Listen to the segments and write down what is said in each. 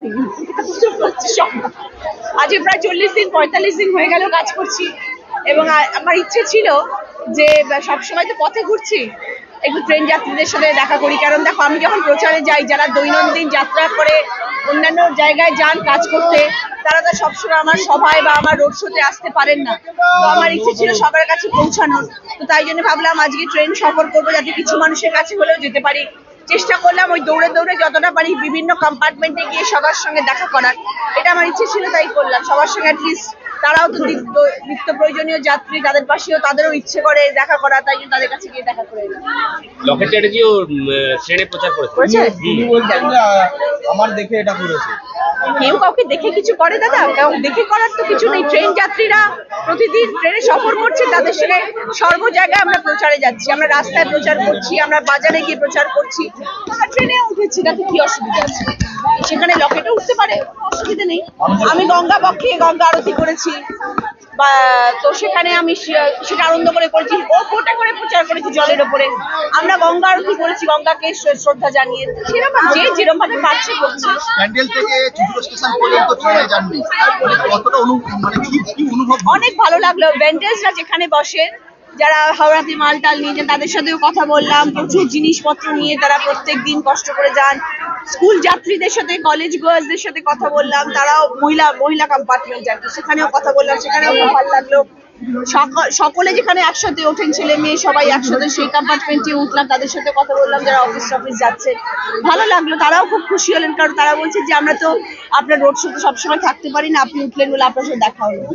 আজকে প্রায় 40-45 দিন হয়ে গেল কাজ করছি এবং আমার ইচ্ছে ছিল যে সবসময় তো পথে ঘুরছি, একটু ট্রেন যাত্রীদের সাথে দেখা করি। কারণ দেখো, আমি যখন প্রচারে যাই, যারা দৈনন্দিন যাত্রা করে অন্যান্য জায়গায় যান কাজ করতে, তারা তো সবসময় আমার সভায় বা আমার রোড শোতে আসতে পারেন না। তো আমার ইচ্ছে ছিল সবার কাছে পৌঁছানোর। তো তাই জন্য ভাবলাম আজকে ট্রেন সফর করবো, যাতে কিছু মানুষের কাছে হলেও যেতে পারি। চেষ্টা করলাম ওই দৌড়ে দৌড়ে যতটা পারি বিভিন্ন কম্পার্টমেন্টে গিয়ে সবার সঙ্গে দেখা করার। এটা আমার ইচ্ছে ছিল, তাই করলাম। সবার সঙ্গে অ্যাটলিস্ট, তারাও তো নিত্য প্রয়োজনীয় যাত্রী, তাদের পাশেও তাদেরও ইচ্ছে করে দেখা করা, তাই জন্য তাদের কাছে গিয়ে দেখা করে এলাম। লকেট চ্যাটার্জিও ট্রেনে প্রচার করেছে। আমার দেখে এটা করেছে। কেউ কাউকে দেখে কিছু করে দাদা? দেখে করার তো কিছু নেই। ট্রেন যাত্রীরা প্রতিদিন ট্রেনে সফর করছে, তাদের সঙ্গে সর্ব জায়গায় আমরা প্রচারে যাচ্ছি। আমরা রাস্তায় প্রচার করছি, আমরা বাজারে গিয়ে প্রচার করছি, আমরা ট্রেনে উঠেছি, তাতে কি অসুবিধা আছে? সেখানে লকেটে উঠতে পারে, অসুবিধা নেই। আমি গঙ্গা বক্ষে গঙ্গা আরতি করেছি, বা তো সেখানে আমি সেটা আনন্দ করে করেছি। ও ফোটা করে প্রচার করেছি জলের ওপরে। আমরা গঙ্গা আরতি করেছি, গঙ্গাকে শ্রদ্ধা জানিয়ে। সেরকম যে যেরকম ভাবে পারছে করছে। প্যান্ডেল থেকে চুচুড়া স্টেশন পর্যন্ত ট্রেনে জার্নি, কতটা মানে কি অনুভব? অনেক ভালো লাগলো। ভেন্ডার্সরা যেখানে বসে, যারা হাওড়াতে মাল টাল নিয়ে যান, তাদের সাথেও কথা বললাম। প্রচুর জিনিসপত্র নিয়ে তারা প্রত্যেক দিন কষ্ট করে যান। স্কুল যাত্রীদের সাথে, কলেজ গার্লসদের সাথে কথা বললাম। তারাও মহিলা কম্পার্টমেন্ট আর কি, সেখানেও কথা বললাম, সেখানেও খুব ভালো লাগলো। সকলে যেখানে একসাথে ওঠেন, ছেলে মেয়ে সবাই একসাথে, সেই কম্পার্টমেন্টে উঠলাম, তাদের সাথে কথা বললাম। যারা অফিস যাচ্ছে, ভালো লাগলো। তারাও খুব খুশি হলেন, কারণ তারা বলছে যে আমরা তো আপনার রোড শোতে সবসময় থাকতে পারি না, আপনি উঠলেন বলে আপনার সাথে দেখা হলো।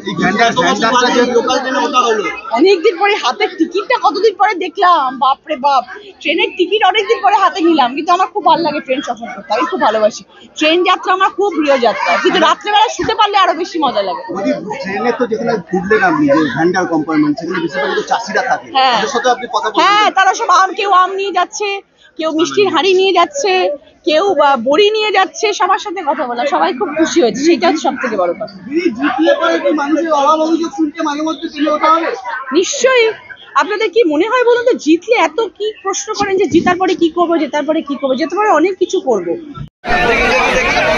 অনেকদিন পরে হাতের টিকিটটা কতদিন পরে দেখলাম, বাপরে বাপ। ট্রেনের টিকিট অনেকদিন পরে হাতে নিলাম, কিন্তু আমার খুব ভালো লাগে ট্রেন সফর করতে। আমি খুব ভালোবাসি ট্রেন যাত্রা, আমার খুব প্রিয় যাত্রা। কিন্তু রাত্রেবেলা শুতে পারলে আরো বেশি মজা লাগে। ট্রেনে তো যেখানে ঘুরলেন আপনি, যে ভ্যান্ডার কম্পার্টমেন্ট, সেখানে বেশিরভাগ তো চাষিরা থাকে, তাদের সাথে আপনি কথা বললেন? হ্যাঁ, তারা সব কেউ আম নিয়ে যাচ্ছে, কেউ মিষ্টির হাঁড়ি নিয়ে যাচ্ছে, কেউ বড়ি নিয়ে যাচ্ছে। সবার সাথে কথা বলা, সবাই খুব খুশি হয়েছে, সেটা হচ্ছে সব থেকে বড় কথা। নিশ্চয়ই। আপনাদের কি মনে হয় বলুন তো, জিতলে এত কি প্রশ্ন করেন যে জিতার পরে কি করবো, জেতার পরে কি করবো? জেতার পরে অনেক কিছু করবো।